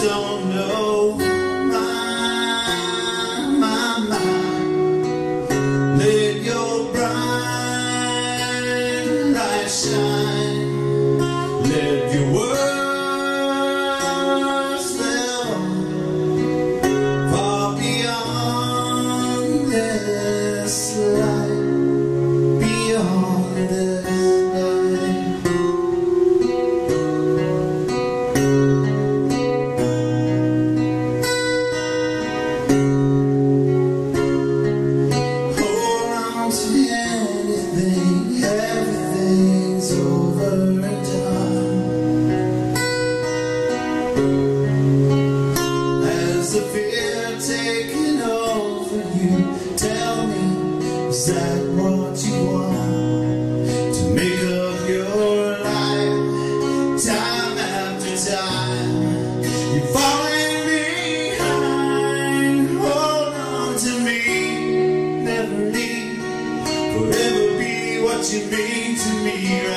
don't know my mind. Let your bright light shine. Let your words live on far beyond this light, beyond this light. Hold on to anything, everything's over and done. Has the fear taken over you? Tell me, is that what you want? To make up your life, time after time. You're falling behind. Hold on to me, never leave. Forever be what you mean to me.